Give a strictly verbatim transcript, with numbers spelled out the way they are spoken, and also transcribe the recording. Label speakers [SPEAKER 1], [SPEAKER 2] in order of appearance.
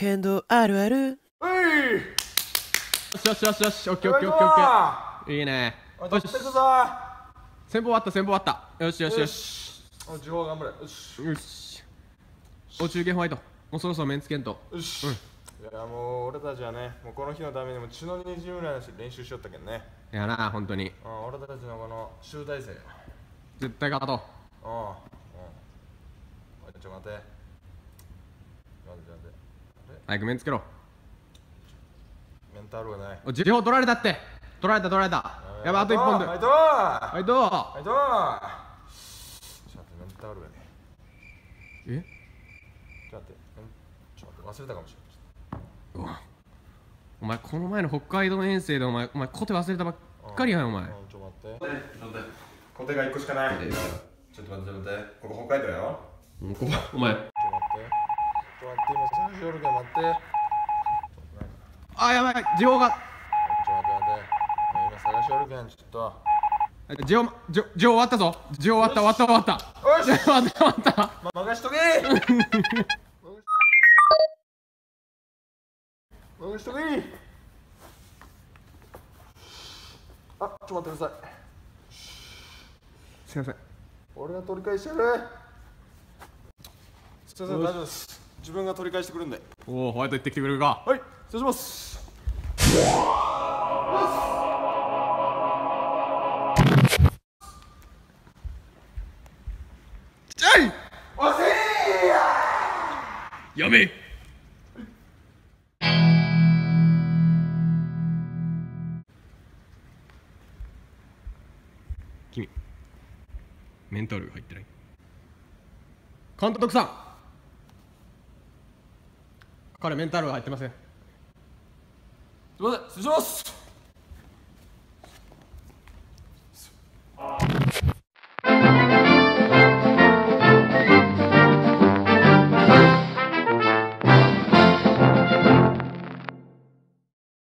[SPEAKER 1] 剣道あるある。
[SPEAKER 2] うい。
[SPEAKER 3] よしよしよしよし、オッケーオッケーオッケーオッケー。いいね。
[SPEAKER 2] おい、
[SPEAKER 3] よし。
[SPEAKER 2] 取ってくぞ。
[SPEAKER 3] 先方終わった、先方終わった。よしよしよし。
[SPEAKER 2] おい、地方頑張れ。よし
[SPEAKER 3] よし。お中元ホワイト。もうそろそろメンツケント。
[SPEAKER 2] よし、うん、いやもう俺たちはね、もうこの日のためにも血のにじぐらいの練習しよったけんね。
[SPEAKER 3] いやな、本当に。
[SPEAKER 2] うん、俺たちのこの集大成。
[SPEAKER 3] 絶対勝とう。
[SPEAKER 2] うん、うん。おい、ちょ待て。待て待て。
[SPEAKER 3] 早くメンつけろ。
[SPEAKER 2] メンタルがない。
[SPEAKER 3] お、地方取られたって。取られた取られた。やばい、あと一本で。
[SPEAKER 2] はい、どう
[SPEAKER 3] はいどう。
[SPEAKER 2] はいどう。ちょっと待ってメンタルがね。
[SPEAKER 3] え、
[SPEAKER 2] ちょっと待って、ちょっと待って、忘れたかもしれない。
[SPEAKER 3] お前この前の北海道遠征でお前お前コテ忘れたばっかりやんお前。
[SPEAKER 2] ちょっと待って。コテがいっこしかない。ちょっと待って、ちょっと待って。ここ北海道やろ。
[SPEAKER 3] お前。ちょっと待って。
[SPEAKER 2] ちょっと待って、今探しおるけん待って。
[SPEAKER 3] あ、やばい、地方が。
[SPEAKER 2] ちょっと待って待って。今探しおるけん、ちょっと。
[SPEAKER 3] 地方、地方終わったぞ。地方終わった終わった終わった。
[SPEAKER 2] よし。
[SPEAKER 3] 終わった終わった。
[SPEAKER 2] ま、任しとけ任しとけ。あ、ちょっと待ってください。
[SPEAKER 3] すいません。
[SPEAKER 2] 俺が取り返してやる。すいません、大丈夫です。自分が取り返してくるんで。
[SPEAKER 3] おお、ホワイト行ってきてくれるか。
[SPEAKER 2] はい、失礼します。
[SPEAKER 3] ちゃい
[SPEAKER 2] おせ
[SPEAKER 3] やめ。君、メンタルが入ってない。監督さん、彼メンタルが入ってません。
[SPEAKER 2] すいません、失礼します。